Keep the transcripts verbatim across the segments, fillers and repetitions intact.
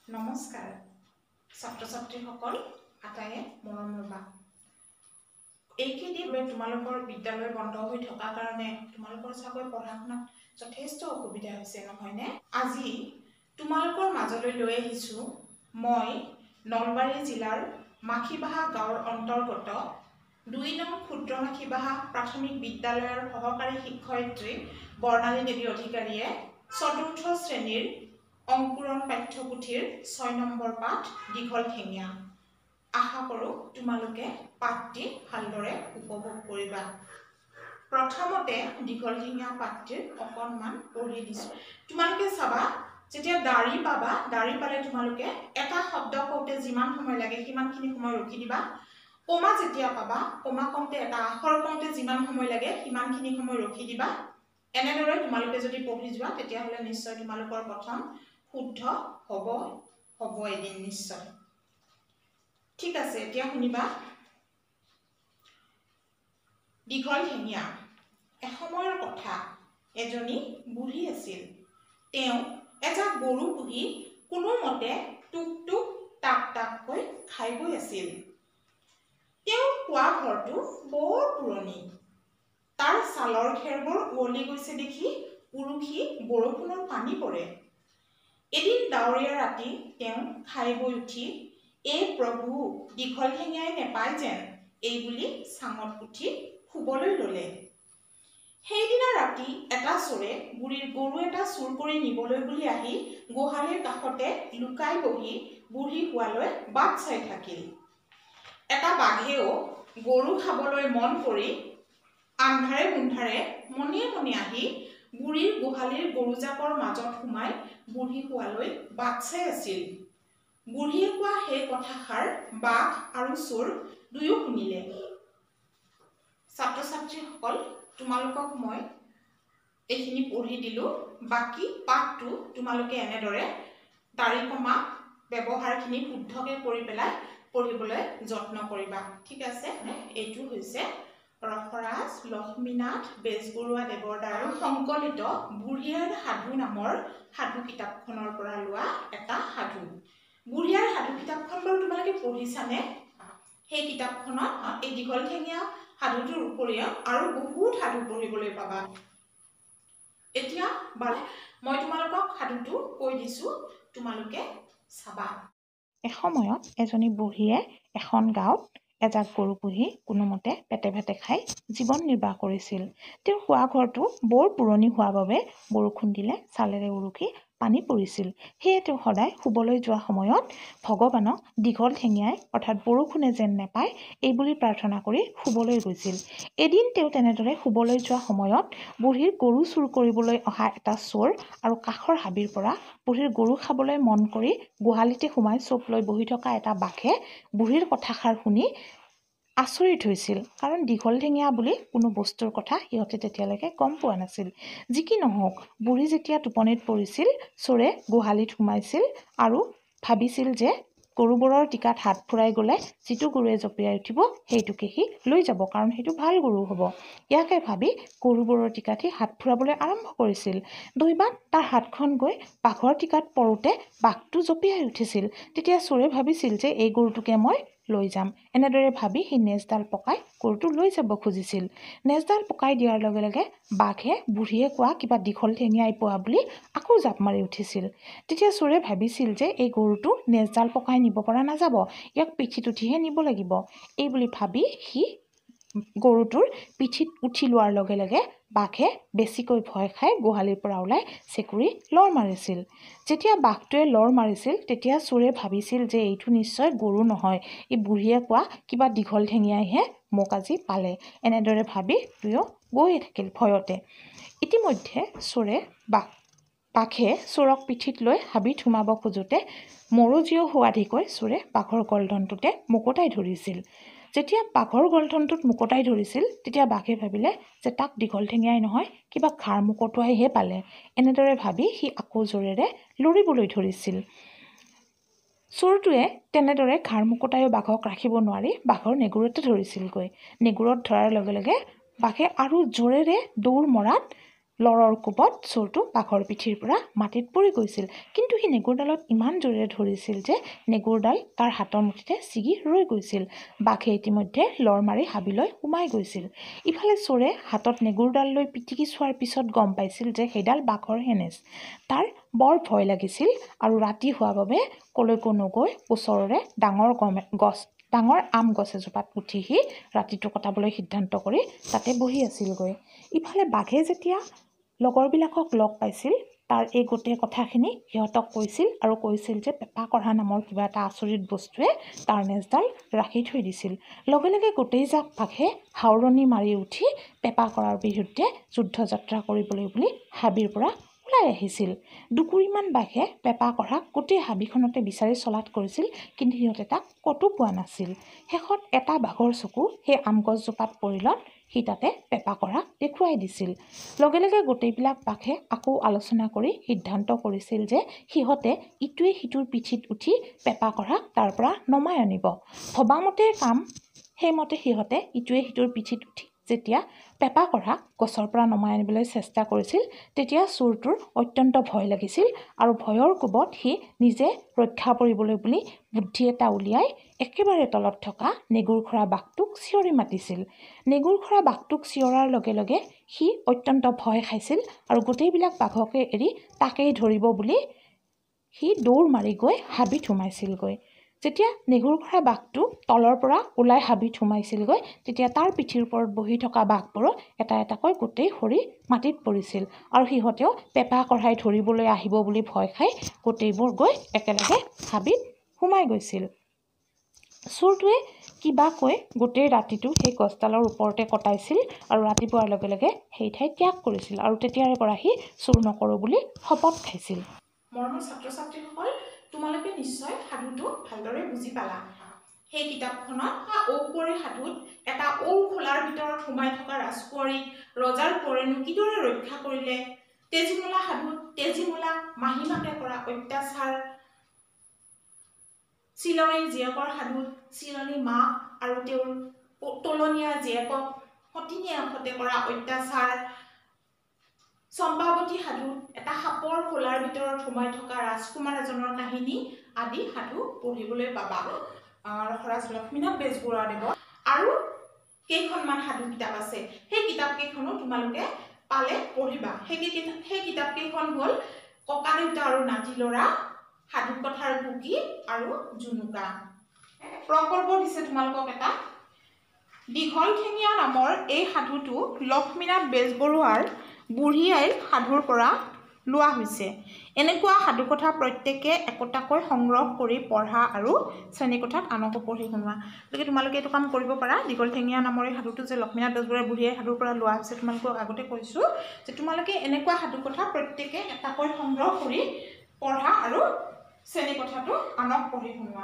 নমস্কাৰ ছাত্ৰ ছাত্ৰীসকল আটায়ে মৰম ৰবা এইকেইদিন তোমালোকৰ বিদ্যালয় বন্ধ হৈ থকা কাৰণে তোমালোকৰ চাগৈ পঢ়া শুনাত যথেষ্ট অসুবিধা হৈছে নহয়নে আজি তোমালোকৰ মাজলৈ লৈ আহিছো মই নলবাৰী জিলাৰ মাখিবাহা গাঁৱৰ অন্তৰ্গত দুই নং ক্ষুদ্ৰ মাখিবাহা প্ৰাথমিক বিদ্যালয়ৰ সহকাৰী শিক্ষয়িত্ৰী বৰ্ণালী দেৱী অধিকাৰীয়ে চতুৰ্থ শ্ৰেণীৰ অংকুৰণ পাঠ্যপুথিৰ ছয় নম্বৰ পাঠ দীঘল ঠেঙীয়া আশা কৰোঁ তোমালোকে পাঠটি ভালদৰে উপভোগ কৰিবা প্ৰথমতে দীঘল ঠেঙীয়া পাঠটিৰ অকণমান পঢ়ি দিছোঁ তোমালোকে চাবা যেতিয়া দাঢ়ি পাবা দাঢ়ি পালে তোমালোকে এটা শব্দ কওঁতে যিমান সময় লাগে সিমানখিনি সময় ৰখি দিবা কমা যেতিয়া পাবা কমা কওঁতে এটা আখৰ কওঁতে যিমান সময় লাগে সিমানখিনি সময় ৰখি দিবা এনেদৰে তোমালোকে যদি পঢ়ি যোৱা তেতিয়াহ'লে নিশ্চয় তোমালোকৰ প্ৰথম শুদ্ধ হ'ব হ'ব এদিন নিশ্চয় ঠিক আছে এতিয়া শুনিবা দীঘল ঠেঙীয়া এসময়ৰ কথা এজনী বুঢ়ী আছিল তেওঁ এজাক গৰু পুহি কোনোমতে টুক টুক টাক টাককৈ খাই গৈ আছিল তেওঁৰ খোৱা ঘৰটো বৰ পুৰণি তাৰ ছালৰ খেৰবোৰ উৱলি গৈছে দেখি উৰুখি বৰষুণৰ পানী পৰে এদিন ডাৱৰীয়া ৰাতি তেওঁ খাই বৈ উঠি এই প্ৰভু দীঘল ঠেঙীয়াই নেপায় যেন এই বুলি চাঙত উঠি শুবলৈ ল'লে সেইদিনা ৰাতি এটা চোৰে বুঢ়ীৰ গৰু এটা চুৰ কৰি নিবলৈ বুলি আহি গোহালিৰ কাষতে লুকাই বহি বুঢ়ী হোৱালৈ বাট চাই থাকিল এটা বাঘেও গৰু খাবলৈ মন কৰি আন্ধাৰে মুন্ধাৰে মনে মনে আহি বুঢ়ীৰ গোহালিৰ গৰুজাকৰ মাজত সোমাই বুঢ়ী হোৱালৈ বাট চাই আছিল বুঢ়ীয়ে কোৱা সেই কথাষাৰ বাঘ আৰু চোৰ দুয়ো শুনিলে ছাত্ৰ ছাত্ৰীসকল তোমালোকক মই এইখিনি পঢ়ি দিলোঁ বাকী পাঠটো তোমালোকে এনেদৰে দাঢ়ি কমা ব্যৱহাৰখিনি শুদ্ধকৈ কৰি পেলাই পঢ়িবলৈ যত্ন কৰিবা ঠিক আছে এইটো হৈছে ৰসৰাজ লক্ষ্মীনাথ বেজবৰুৱা দেৱৰ দ্বাৰা সংকলিত বুঢ়ীয়াৰ সাধু নামৰ সাধু কিতাপখনৰ পৰা লোৱা এটা সাধু বুঢ়ীয়াৰ সাধু কিতাপখন বাৰু তোমালোকে পঢ়িছানে সেই কিতাপখনত এই দীঘল ঠেঙীয়া সাধুটোৰ উপৰিও আৰু বহুত সাধু পঢ়িবলৈ পাবা এতিয়া বাৰু মই তোমালোকক সাধুটো কৈ দিছোঁ তোমালোকে চাবা এসময়ত এজনী বুঢ়ীয়ে এখন গাঁৱত এজাক গৰু পুহি কোনোমতে পেটে পেটে খাই জীৱন নিৰ্বাহ কৰিছিল তেওঁৰ শোৱা ঘৰটো বৰ পুৰণি হোৱাৰ বাবে বৰষুণ দিলে চালেৰে উৰুকি পানী পৰিছিল সেয়ে তেওঁ সদায় শুবলৈ যোৱা সময়ত ভগৱানক দীঘল ঠেঙীয়াই অৰ্থাৎ বৰষুণে যেন নেপায় এই বুলি প্ৰাৰ্থনা কৰি শুবলৈ গৈছিল এদিন তেওঁ তেনেদৰে শুবলৈ যোৱা সময়ত বুঢ়ীৰ গৰু চুৰ কৰিবলৈ অহা এটা চোৰ আৰু কাষৰ হাবিৰ পৰা বুঢ়ীৰ গৰু খাবলৈ মন কৰি গোহালিতে সোমাই চোপ লৈ বহি থকা এটা বাঘে বুঢ়ীৰ কথাষাৰ শুনি আচৰিত হৈছিল কাৰণ দীঘল ঠেঙীয়া বুলি কোনো বস্তুৰ কথা সিহঁতে তেতিয়ালৈকে গম পোৱা নাছিল যি কি নহওক বুঢ়ী যেতিয়া টোপনিত পৰিছিল চোৰে গোহালিত সোমাইছিল আৰু ভাবিছিল যে গৰুবোৰৰ টিকাত হাত ফুৰাই গ'লে যিটো গৰুৱে জঁপিয়াই উঠিব সেইটোকে সি লৈ যাব কাৰণ সেইটো ভাল গৰু হ'ব ইয়াকে ভাবি গৰুবোৰৰ টিকাত সি হাত ফুৰাবলৈ আৰম্ভ কৰিছিল দৈবাত তাৰ হাতখন গৈ বাঘৰ টিকাত পৰোঁতে বাঘটো জঁপিয়াই উঠিছিল তেতিয়া চোৰে ভাবিছিল যে এই গৰুটোকে মই লৈ যাম এনেদৰে ভাবি সি নেজডাল পকাই গৰুটো লৈ যাব খুজিছিল নেজডাল পকাই দিয়াৰ লগে লগে বাঘে বুঢ়ীয়ে কোৱা কিবা দীঘল ঠেঙীয়াই পোৱা বুলি আকৌ জাপ মাৰি উঠিছিল তেতিয়া চোৰে ভাবিছিল যে এই গৰুটো নেজডাল পকাই নিব পৰা নাযাব ইয়াক পিঠিত উঠিহে নিব লাগিব এই বুলি ভাবি সি গৰুটোৰ পিঠিত উঠি লোৱাৰ লগে লগে বাঘে বেছিকৈ ভয় খাই গোহালিৰ পৰা ওলাই চেকুৰি লৰ মাৰিছিল যেতিয়া বাঘটোৱে লৰ মাৰিছিল তেতিয়া চোৰে ভাবিছিল যে এইটো নিশ্চয় গৰু নহয় এই বুঢ়ীয়ে কোৱা কিবা দীঘল ঠেঙীয়াইহে মোক আজি পালে এনেদৰে ভাবি দুয়ো গৈয়ে থাকিল ভয়তে ইতিমধ্যে চোৰে বাঘ বাঘে চোৰক পিঠিত লৈ হাবিত সোমাব খোজোতে মৰজীয় হোৱাধিকৈ চোৰে বাঘৰ গলধনটোতে মুকুতাই ধৰিছিল যেতিয়া বাঘৰ গলধনটোত মুকুতাই ধৰিছিল তেতিয়া বাঘে ভাবিলে যে তাক দীঘল ঠেঙীয়াই নহয় কিবা ঘাৰ মুকুটোৱাইহে পালে এনেদৰে ভাবি সি আকৌ জোৰেৰে লৰিবলৈ ধৰিছিল চোৰটোৱে তেনেদৰে ঘাৰ মুকুতাইও বাঘক ৰাখিব নোৱাৰি বাঘৰ নেগুৰতে ধৰিছিলগৈ নেগুৰত ধৰাৰ লগে লগে বাঘে আৰু জোৰেৰে দৌৰ মৰাত লৰৰ কোবত চোৰটো বাঘৰ পিঠিৰ পৰা মাটিত পৰি গৈছিল। কিন্তু সি নেগুৰডালত ইমান জোৰেৰে ধৰিছিল যে নেগুৰডাল তাৰ হাতৰ মুঠিতে ছিগি ৰৈ গৈছিল। বাঘে ইতিমধ্যে লৰ মাৰি হাবিলৈ সোমাই গৈছিল। ইফালে চোৰে হাতত নেগুৰডাল লৈ পিটিকি চোৱাৰ পিছত গম পাইছিল যে সেইডাল বাঘৰ হেনেজ। তাৰ বৰ ভয় লাগিছিল আৰু ৰাতি হোৱা বাবে কলৈকো নগৈ ওচৰৰে ডাঙৰ গছ ডাঙৰ আম গছ এজোপাত উঠি সি ৰাতিটো কটাবলৈ সিদ্ধান্ত কৰি তাতে বহি আছিলগৈ। ইফালে বাঘে যেতিয়া লগৰবিলাকক লগ পাইছিল তাৰ এই গোটেই কথাখিনি সিহঁতক কৈছিল আৰু কৈছিল যে পেপা কঢ়া নামৰ কিবা এটা আচৰিত বস্তুৱে তাৰ নেজডাল ৰাখি থৈ দিছিল। লগে লগে গোটেই জাক বাঘে হাওৰণি মাৰি উঠি পেপা কঢ়াৰ বিৰুদ্ধে যুদ্ধ যাত্ৰা কৰিবলৈ বুলি হাবিৰ পৰা ওলাই আহিছিল। দুকুৰিমান বাঘে পেপা কঢ়াক গোটেই হাবিখনতে বিচাৰি চলাত কৰিছিল, কিন্তু সিহঁতে তাক ক'তো পোৱা নাছিল। শেষত এটা বাঘৰ চকু সেই আম গছজোপাত পৰিলত সি তাতে পেপা কঢ়াক দেখুৱাই দিছিল। লগে লগে গোটেইবিলাক বাঘে আকৌ আলোচনা কৰি সিদ্ধান্ত কৰিছিল যে সিহঁতে ইটোৱে সিটোৰ পিঠিত উঠি পেপা কঢ়াক তাৰ পৰা নমাই আনিব। ভবামতে কাম সেইমতে সিহঁতে ইটোৱে সিটোৰ পিঠিত উঠি যেতিয়া পেপা কঢ়াক গছৰ পৰা নমাই আনিবলৈ চেষ্টা কৰিছিল, তেতিয়া চোৰটোৰ অত্যন্ত ভয় লাগিছিল আৰু ভয়ৰ কোবত সি নিজে ৰক্ষা পৰিবলৈ বুলি বুদ্ধি এটা উলিয়াই একেবাৰে তলত থকা নেগুৰ খোৰা বাঘটোক চিঞৰি মাতিছিল। নেগুৰ খোৰা বাঘটোক চিঞৰাৰ লগে লগে সি অত্যন্ত ভয় খাইছিল আৰু গোটেইবিলাক বাঘকে এৰি তাকেই ধৰিব বুলি সি দৌৰ মাৰি গৈ হাবিত সোমাইছিলগৈ। যেতিয়া নেগুৰ খোৰা বাঘটো তলৰ পৰা ওলাই হাবিত সোমাইছিলগৈ, তেতিয়া তাৰ পিঠিৰ ওপৰত বহি থকা বাঘবোৰো এটা এটাকৈ গোটেই সৰি মাটিত পৰিছিল আৰু সিহঁতেও পেপা কঢ়াই ধৰিবলৈ আহিব বুলি ভয় খাই গোটেইবোৰ গৈ একেলগে হাবিত সোমাই গৈছিল। চোৰটোৱে কিবা কৈ গোটেই ৰাতিটো সেই গছডালৰ ওপৰতে কটাইছিল আৰু ৰাতিপুৱাৰ লগে লগে সেই ঠাই ত্যাগ কৰিছিল আৰু তেতিয়াৰে পৰা সি চোৰ নকৰোঁ বুলি শপত খাইছিল। মৰমৰ ছাত্ৰ ছাত্ৰীসকল, তোমালোকে নিশ্চয় সাধুটো ভালদৰে বুজি পালা। সেই কিতাপখনত ঔকুঁৱৰী সাধুত এটা ঔ খোলাৰ ভিতৰত সোমাই থকা ৰাজকুঁৱৰীক ৰজাৰ কোঁৱৰেনো কিদৰে ৰক্ষা কৰিলে, তেজীমলা সাধুত তেজীমলাক মাহীমাকে কৰা অত্যাচাৰ, চিলনীৰ জীয়েকৰ সাধুত চিলনী মাক আৰু তেওঁৰ তলনীয়া জীয়েকক সতিনীয়েকহঁতে কৰা অত্যাচাৰ, চম্পাৱতী সাধুত এটা সাপৰ খোলাৰ ভিতৰত সোমাই থকা ৰাজকুমাৰ এজনৰ কাহিনী আদি সাধু পঢ়িবলৈ পাবা। ৰসৰাজ লক্ষ্মীনাথ বেজবৰুৱাদেৱৰ আৰু কেইখনমান সাধু কিতাপ আছে, সেই কিতাপ কেইখনো তোমালোকে পালে পঢ়িবা। সেই সেই কিতাপ কেইখন হ'ল ককা দেউতা আৰু নাতি ল'ৰা, সাধু কথাৰ কুকি আৰু জুনুকা। প্ৰকল্প দিছে তোমালোকক এটা। দীঘল ঠেঙীয়া নামৰ এই সাধুটো লক্ষ্মীনাথ বেজবৰুৱাৰ বুঢ়ী আইৰ সাধুৰ পৰা লোৱা হৈছে। এনেকুৱা সাধুকথা প্ৰত্যেকে একোটাকৈ সংগ্ৰহ কৰি পঢ়া আৰু শ্ৰেণীকোঠাত আনকো পঢ়ি শুনোৱা। গতিকে তোমালোকে এইটো কাম কৰিব পাৰা। দীঘল ঠেঙীয়া নামৰ এই সাধুটো যে লক্ষ্মীনাথ বেজবৰুৱাৰ বুঢ়ী আইৰ সাধুৰ পৰা লোৱা হৈছে, তোমালোকক আগতে কৈছোঁ যে তোমালোকে এনেকুৱা সাধুকথা প্ৰত্যেকে এটাকৈ সংগ্ৰহ কৰি পঢ়া আৰু শ্ৰেণীকোঠাটো আনক পঢ়ি শুনোৱা।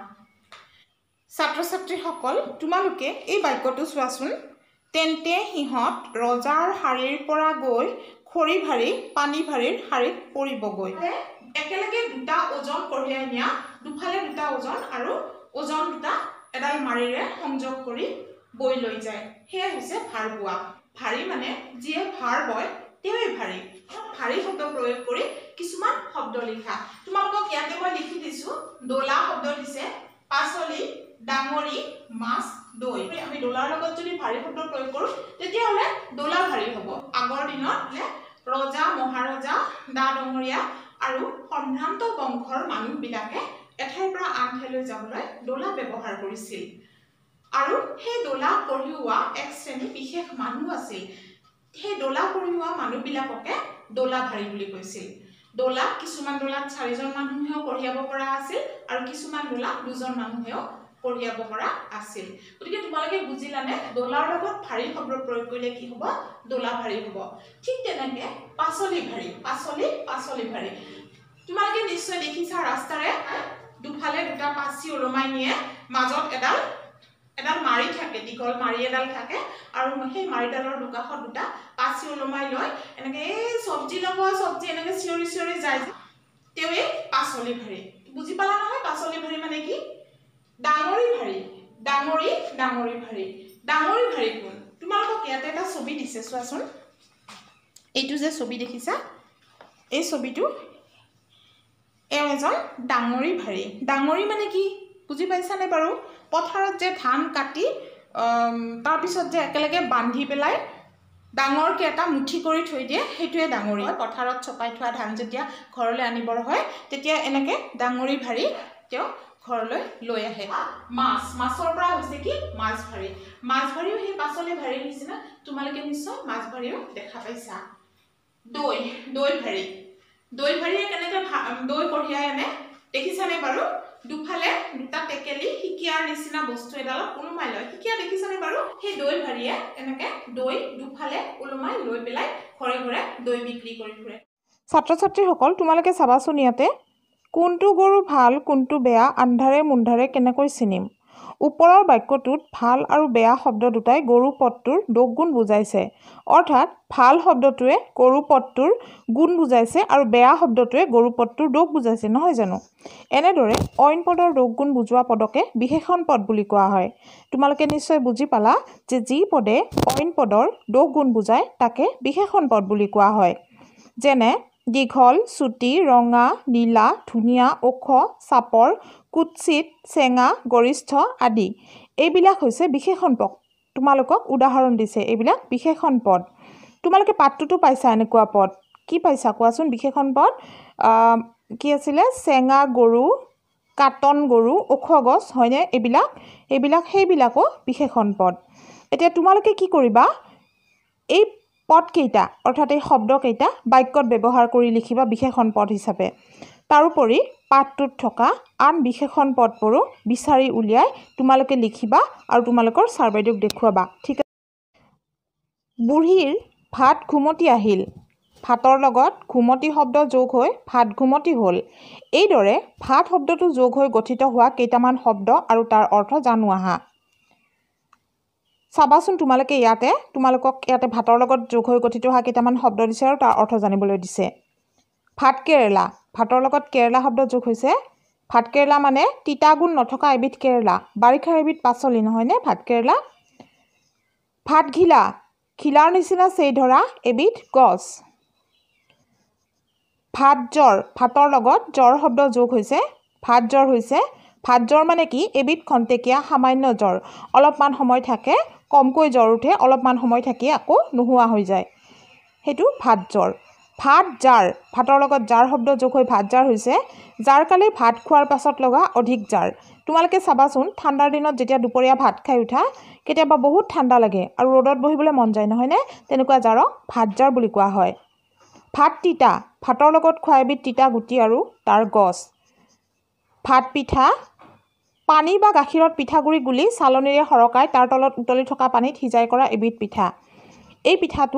ছাত্ৰ ছাত্ৰীসকল, তোমালোকে এই বাক্যটো চোৱাচোন। তেন্তে সিহঁত ৰজাৰ শাৰীৰ পৰা গৈ খৰি ভাৰী পানী ভাৰীৰ শাৰীত পৰিবগৈ। একেলগে দুটা ওজন কঢ়িয়াই নিয়া, দুফালে দুটা ওজন আৰু ওজন দুটা এডাল মাৰিৰে সংযোগ কৰি বৈ লৈ যায়, সেয়াই হৈছে ভাৰ বোৱা। ভাৰী মানে যিয়ে ভাৰ বয় তেওঁৱেই ভাৰী। ভাৰী শব্দ প্ৰয়োগ কৰি কিছুমান শব্দ লিখা। তোমালোকক ইয়াতে মই লিখি দিছোঁ। ডলা শব্দ দিছে, পাচলি, ডাঙৰি, মাছ, দৈ। আমি ডলাৰ লগত যদি ভাৰী শব্দ প্ৰয়োগ কৰোঁ তেতিয়াহ'লে ডলা ভাৰী হ'ব। আগৰ দিনত ৰজা মহাৰজা ডা ডঙৰীয়া আৰু সম্ভ্ৰান্ত বংশৰ মানুহবিলাকে এঠাইৰ পৰা আন ঠাইলৈ যাবলৈ ডলা ব্যৱহাৰ কৰিছিল আৰু সেই ডলা কঢ়িওৱা এক শ্ৰেণী বিশেষ মানুহ আছিল। সেই ডলা কঢ়িওৱা মানুহবিলাককে ডলা ভাৰী বুলি কৈছিল। ডলা কিছুমান ডলাত চাৰিজন মানুহেও কঢ়িয়াব পৰা আছিল আৰু কিছুমান ডলাত দুজন মানুহেও কঢ়িয়াব পৰা আছিল। গতিকে তোমালোকে বুজিলানে ডলাৰ লগত ভাৰী শব্দ প্ৰয়োগ কৰিলে কি হ'ব? ডলা ভাৰী হ'ব। ঠিক তেনেকে পাচলি ভাৰী, পাচলি পাচলি ভাৰী। তোমালোকে নিশ্চয় দেখিছা ৰাস্তাৰে দুফালে দুটা পাচি ওলমাই নিয়ে, মাজত এডাল এডাল মাৰি থাকে, দীঘল মাৰি এডাল থাকে আৰু সেই মাৰিডালৰ দুকাষত দুটা পাচি ওলমাই লৈ এনেকে এই চব্জি ল'ব চব্জি এনেকে চিঞৰি চিঞৰি যায়, তেওঁৱে পাচলি ভাৰী। বুজি পালা নহয় পাচলি ভাৰী মানে কি? ডাঙৰি ভাৰী, ডাঙৰি ডাঙৰি ভাৰী। ডাঙৰি ভাৰী কোন? তোমালোকক ইয়াতে এটা ছবি দিছে চোৱাচোন। এইটো যে ছবি দেখিছা এই ছবিটো এওঁ এজন ডাঙৰী ভাৰী ডাঙৰী মানে কি বুজি পাইছানে বাৰু পথাৰত যে ধান কাটি তাৰপিছত যে একেলগে বান্ধি পেলাই ডাঙৰকৈ এটা মুঠি কৰি থৈ দিয়ে সেইটোৱে ডাঙৰী পথাৰত চপাই থোৱা ধান যেতিয়া ঘৰলৈ আনিবৰ হয় তেতিয়া এনেকৈ ডাঙৰী ভাৰী তেওঁ ঘৰলৈ লৈ আহে মাছ মাছৰ পৰা হৈছে কি মাছ ভাৰী মাছ ভাৰীও সেই পাচলি ভাৰীৰ নিচিনা তোমালোকে নিশ্চয় মাছ ভাৰীও দেখা পাইছা দৈ দৈ ভাৰী দৈ ভাৰীয়ে কেনেকৈ দৈ কঢ়িয়াই আনে দেখিছানে বাৰু দুফালে দুটা টেকেলি শিকিয়াৰ নিচিনা বস্তু এডালত ওলোমাই লয় শিকিয়া দেখিছানে বাৰু সেই দৈ ভাৰীয়ে এনেকৈ দৈ দুফালে ওলোমাই লৈ পেলাই ঘৰে ঘৰে দৈ বিক্ৰী কৰি ফুৰে ছাত্ৰ ছাত্ৰীসকল তোমালোকে চাবাচোন ইয়াতে কোনটো গৰু ভাল কোনটো বেয়া আন্ধাৰে মুন্ধাৰে কেনেকৈ চিনিম ওপৰৰ বাক্যটোত ভাল আৰু বেয়া শব্দ দুটাই গৰু পদটোৰ দোষ গুণ বুজাইছে অৰ্থাৎ ভাল শব্দটোৱে গৰু পদটোৰ গুণ বুজাইছে আৰু বেয়া শব্দটোৱে গৰু পদটোৰ দোষ বুজাইছে নহয় জানো এনেদৰে অইন পদৰ দোষ গুণ বুজোৱা পদকে বিশেষণ পদ বুলি কোৱা হয় তোমালোকে নিশ্চয় বুজি পালা যে যি পদে অইন পদৰ দোষ গুণ বুজায় তাকে বিশেষণ পদ বুলি কোৱা হয় যেনে দীঘল চুটি ৰঙা নীলা ধুনীয়া ওখ চাপৰ কুৎসিত চেঙা গৰিষ্ঠ আদি এইবিলাক হৈছে বিশেষণ পদ তোমালোকক উদাহৰণ দিছে এইবিলাক বিশেষণ পদ তোমালোকে পাঠটোতো পাইছা এনেকুৱা পদ কি পাইছা কোৱাচোন বিশেষণ পদ কি আছিলে চেঙা গৰু কাটন গৰু ওখ গছ হয়নে এইবিলাক এইবিলাক সেইবিলাকো বিশেষণ পদ এতিয়া তোমালোকে কি কৰিবা এই পদকেইটা অৰ্থাৎ এই শব্দকেইটা বাক্যত ব্যৱহাৰ কৰি লিখিবা বিশেষণ পদ হিচাপে তাৰোপৰি পাঠটোত থকা আন বিশেষণ পদবোৰো বিচাৰি উলিয়াই তোমালোকে লিখিবা আৰু তোমালোকৰ ছাৰ বাইদেউক দেখুৱাবা ঠিক আছে বুঢ়ীৰ ভাত ঘুমতি আহিল ভাতৰ লগত ঘুমতি শব্দ যোগ হৈ ভাত ঘুমতি হ'ল এইদৰে ভাত শব্দটো যোগ হৈ গঠিত হোৱা কেইটামান শব্দ আৰু তাৰ অৰ্থ জানো আহা চাবাচোন তোমালোকে ইয়াতে তোমালোকক ইয়াতে ভাতৰ লগত যোগ হৈ গঠিত হোৱা কেইটামান শব্দ দিছে আৰু তাৰ অৰ্থ জানিবলৈ দিছে ভাত কেৰেলা ভাতৰ লগত কেৰেলা শব্দ যোগ হৈছে ভাত কেৰেলা মানে তিতা গুণ নথকা এবিধ কেৰেলা বাৰিষাৰ এবিধ পাচলি নহয়নে ভাত কেৰেলা ভাত ঘিলা খিলাৰ নিচিনা চেই ধৰা এবিধ গছ ভাত জ্বৰ ভাতৰ লগত জ্বৰ শব্দ যোগ হৈছে ভাত জ্বৰ হৈছে ভাত জ্বৰ মানে কি এবিধ খন্তেকীয়া সামান্য জ্বৰ অলপমান সময় থাকে কমকৈ জ্বৰ উঠে অলপমান সময় থাকি আকৌ নোহোৱা হৈ যায় সেইটো ভাত জ্বৰ ভাত জাৰ ভাতৰ লগত জাৰ শব্দ যোগ হৈ ভাত জাৰ হৈছে যাৰ কালি ভাত খোৱাৰ পাছত লগা অধিক জাৰ তোমালোকে চাবাচোন ঠাণ্ডাৰ দিনত যেতিয়া দুপৰীয়া ভাত খাই উঠা কেতিয়াবা বহুত ঠাণ্ডা লাগে আৰু ৰ'দত বহিবলৈ মন যায় নহয়নে তেনেকুৱা জাৰক ভাত জাৰ বুলি কোৱা হয় ভাত তিতা ভাতৰ লগত খোৱা এবিধ তিতা গুটি আৰু তাৰ গছ ভাত পিঠা পানী বা গাখীৰত পিঠাগুড়ি গুলি চালনীৰে সৰকাই তাৰ তলত উতলি থকা পানীত সিজাই কৰা এবিধ পিঠা এই পিঠাটো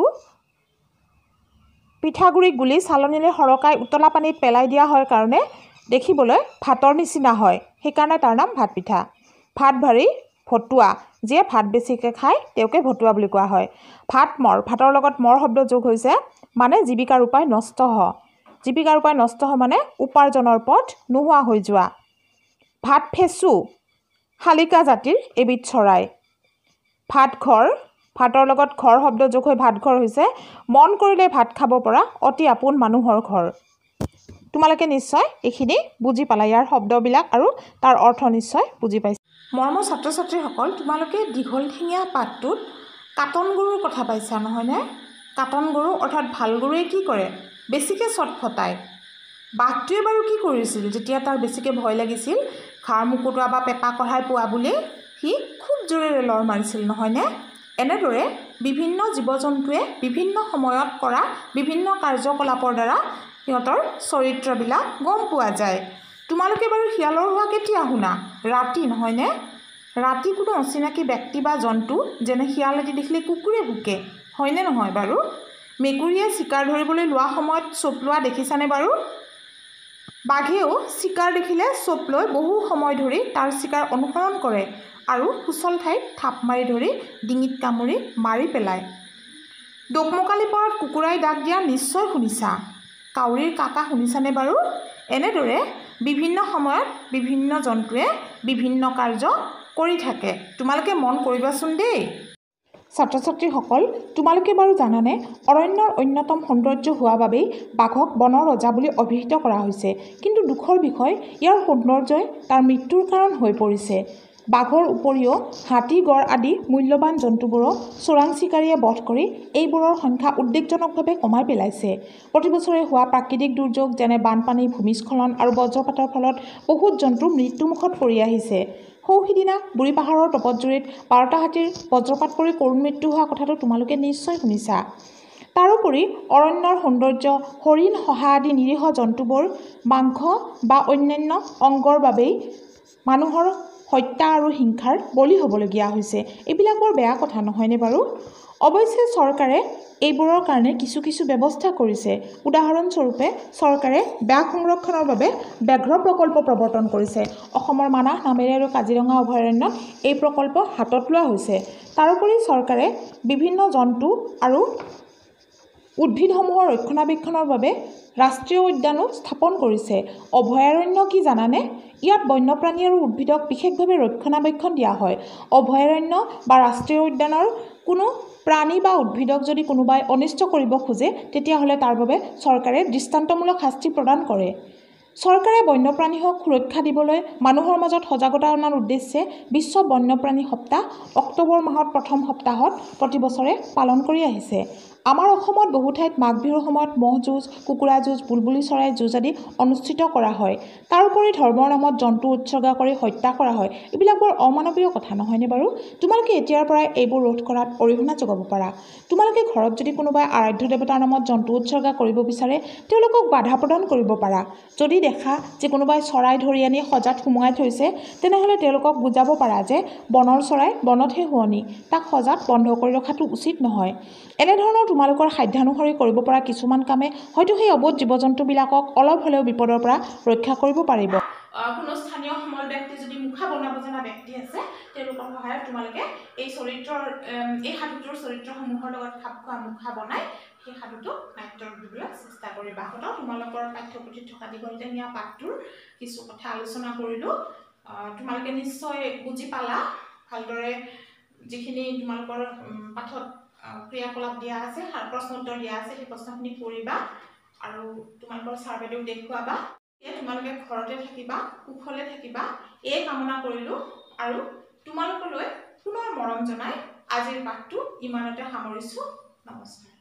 পিঠাগুড়ি গুলি চালনীৰে সৰকাই উতলা পানীত পেলাই দিয়া হয় কাৰণে দেখিবলৈ ভাতৰ নিচিনা হয় সেইকাৰণে তাৰ নাম ভাত পিঠা ভাত ভাৰী ভতুৱা যিয়ে ভাত বেছিকৈ খায় তেওঁকে ভতুৱা বুলি কোৱা হয় ভাত মৰ ভাতৰ লগত মৰ শব্দ যোগ হৈছে মানে জীৱিকাৰ উপায় নষ্ট হয় জীৱিকাৰ উপায় নষ্ট হয় মানে উপাৰ্জনৰ পথ নোহোৱা হৈ যোৱা ভাত ফেচু শালিকা জাতিৰ এবিধ চৰাই ভাত ঘৰ ভাতৰ লগত ঘৰ শব্দ যোগ হৈ ভাত ঘৰ হৈছে মন কৰিলে ভাত খাব পৰা অতি আপোন মানুহৰ ঘৰ তোমালোকে নিশ্চয় এইখিনি বুজি পালা ইয়াৰ শব্দবিলাক আৰু তাৰ অৰ্থ নিশ্চয় বুজি পাইছা মৰমৰ ছাত্ৰ ছাত্ৰীসকল তোমালোকে দীঘল ঠেঙীয়া পাঠটোত কাটন গৰুৰ কথা পাইছা নহয়নে কাটন গৰু অৰ্থাৎ ভাল গৰুৱে কি কৰে বেছিকৈ চট ফটায় বাঘটোৱে বাৰু কি কৰিছিল যেতিয়া তাৰ বেছিকৈ ভয় লাগিছিল ঘাৰ মুকুটোৱা বা পেপা কঢ়াই পোৱা বুলি সি খুব জোৰেৰে লৰ মাৰিছিল নহয়নে এনেদৰে বিভিন্ন জীৱ জন্তুৱে বিভিন্ন সময়ত কৰা বিভিন্ন কাৰ্যকলাপৰ দ্বাৰা সিহঁতৰ চৰিত্ৰবিলাক গম পোৱা যায় তোমালোকে বাৰু শিয়ালৰ হোৱা কেতিয়া শুনা ৰাতি নহয়নে ৰাতি কোনো অচিনাকি ব্যক্তি বা জন্তু যেনে শিয়াল এটি দেখিলে কুকুৰে ভুকে হয়নে নহয় বাৰু মেকুৰীয়ে চিকাৰ ধৰিবলৈ লোৱা সময়ত চোপ লোৱা দেখিছানে বাৰু বাঘেও চিকাৰ দেখিলে চোপ লৈ বহু সময় ধৰি তাৰ চিকাৰ অনুসৰণ কৰে আৰু সুচল ঠাইত থাপ মাৰি ধৰি ডিঙিত কামুৰি মাৰি পেলায় দোকমোকালি পৰত কুকুৰাই ডাক দিয়া নিশ্চয় শুনিছা কাউৰীৰ কাকা শুনিছানে বাৰু এনেদৰে বিভিন্ন সময়ত বিভিন্ন জন্তুৱে বিভিন্ন কাৰ্য কৰি থাকে তোমালোকে মন কৰিবাচোন দেই ছাত্ৰ ছাত্ৰীসকল, তোমালোকে বাৰু জানানে অৰণ্যৰ অন্যতম সৌন্দৰ্য হোৱা বাবেই বাঘক বনৰ ৰজা বুলি অভিহিত কৰা হৈছে। কিন্তু দুখৰ বিষয়, ইয়াৰ সৌন্দৰ্যই তাৰ মৃত্যুৰ কাৰণ হৈ পৰিছে। বাঘৰ উপৰিও হাতী, গড় আদি মূল্যৱান জন্তুবোৰো চোৰাং চিকাৰীয়ে বধ কৰি এইবোৰৰ সংখ্যা উদ্বেগজনকভাৱে কমাই পেলাইছে। প্ৰতিবছৰে হোৱা প্ৰাকৃতিক দুৰ্যোগ যেনে বানপানী, ভূমিস্খলন আৰু বজ্ৰপাতৰ ফলত বহুত জন্তু মৃত্যুমুখত পৰি আহিছে। সৌ সিদিনা বুঢ়ী পাহাৰৰ তপতজুৰিত বাৰটা হাতীৰ বজ্ৰপাত পৰি কৰুণ মৃত্যু হোৱা কথাটো তোমালোকে নিশ্চয় শুনিছা। তাৰোপৰি অৰণ্যৰ সৌন্দৰ্য, হৰিণ, শহা আদি নিৰীহ জন্তুবোৰ মাংস বা অন্যান্য অংগৰ বাবেই মানুহৰ হত্যা আৰু হিংসাৰ বলি হ'বলগীয়া হৈছে। এইবিলাক বৰ বেয়া কথা নহয়নে বাৰু? অৱশ্যে চৰকাৰে এইবোৰৰ কাৰণে কিছু কিছু ব্যৱস্থা কৰিছে। উদাহৰণস্বৰূপে চৰকাৰে বাঘ সংৰক্ষণৰ বাবে ব্যাঘ্ৰ প্ৰকল্প প্ৰৱৰ্তন কৰিছে। অসমৰ মানাহ, নামেৰি আৰু কাজিৰঙা অভয়াৰণ্যত এই প্ৰকল্প হাতত লোৱা হৈছে। তাৰোপৰি চৰকাৰে বিভিন্ন জন্তু আৰু উদ্ভিদসমূহৰ ৰক্ষণাবেক্ষণৰ বাবে ৰাষ্ট্ৰীয় উদ্যানো স্থাপন কৰিছে। অভয়াৰণ্য কি জানানে? ইয়াত বন্যপ্ৰাণী আৰু উদ্ভিদক বিশেষভাৱে ৰক্ষণাবেক্ষণ দিয়া হয়। অভয়াৰণ্য বা ৰাষ্ট্ৰীয় উদ্যানৰ কোনো প্ৰাণী বা উদ্ভিদক যদি কোনোবাই অনিষ্ট কৰিব খোজে, তেতিয়াহ'লে তাৰ বাবে চৰকাৰে দৃষ্টান্তমূলক শাস্তি প্ৰদান কৰে। চৰকাৰে বন্যপ্ৰাণীক সুৰক্ষা দিবলৈ মানুহৰ মাজত সজাগতা অনাৰ উদ্দেশ্যে বিশ্ব বন্যপ্ৰাণী সপ্তাহ অক্টোবৰ মাহত প্ৰথম সপ্তাহত প্ৰতি বছৰে পালন কৰি আহিছে। আমাৰ অসমত বহু ঠাইত মাঘ বিহুৰ সময়ত ম'হ যুঁজ, কুকুৰা যুঁজ, বুলবুলি চৰাই যুঁজ আদি অনুষ্ঠিত কৰা হয়। তাৰোপৰি ধৰ্মৰ নামত জন্তু উৎসৰ্গা কৰি হত্যা কৰা হয়। এইবিলাক বৰ অমানৱীয় কথা নহয়নে বাৰু? তোমালোকে এতিয়াৰ পৰাই এইবোৰ ৰোধ কৰাত অৰিহণা যোগাব পাৰা। তোমালোকে ঘৰত যদি কোনোবাই আৰাধ্য দেৱতাৰ নামত জন্তু উৎসৰ্গা কৰিব বিচাৰে, তেওঁলোকক বাধা প্ৰদান কৰিব পাৰা। যদি দেখা যে কোনোবাই চৰাই ধৰি আনি সজাত সুমুৱাই থৈছে, তেনেহ'লে তেওঁলোকক বুজাব পাৰা যে বনৰ চৰাই বনতহে শুৱনি, তাক সজাত বন্ধ কৰি ৰখাটো উচিত নহয়। এনেধৰণৰ তোমালোকৰ সাধ্যানুসৰি কৰিব পৰা কিছুমান কামে হয়তো সেই অবোধ জীৱ জন্তুবিলাকক অলপ হ'লেও বিপদৰ পৰা ৰক্ষা কৰিব পাৰিব। কোনো স্থানীয় সমল ব্যক্তি যদি মুখা বনাব জনা ব্যক্তি আছে, তেওঁলোকৰ সহায়ত তোমালোকে এই চৰিত্ৰৰ এই সাধুটোৰ চৰিত্ৰসমূহৰ লগত খাপ খোৱা মুখা বনাই সেই সাধুটো নাট্যৰ দিবলৈ চেষ্টা কৰিবা। হয়তো তোমালোকৰ পাঠ্যপুথিত থকা দীঘল ঠেঙীয়া পাঠটোৰ কিছু কথা আলোচনা কৰিলোঁ। তোমালোকে নিশ্চয় বুজি পালা। ভালদৰে যিখিনি তোমালোকৰ পাঠত ক্ৰিয়াকলাপ দিয়া আছে, প্ৰশ্ন উত্তৰ দিয়া আছে, সেই প্ৰশ্নখিনি কৰিবা আৰু তোমালোকৰ ছাৰ বাইদেউক দেখুৱাবা। তোমালোকে ঘৰতে থাকিবা, কুশলে থাকিবা, এই কামনা কৰিলোঁ আৰু তোমালোকলৈ পুনৰ মৰম জনাই আজিৰ পাঠটো ইমানতে সামৰিছোঁ। নমস্কাৰ।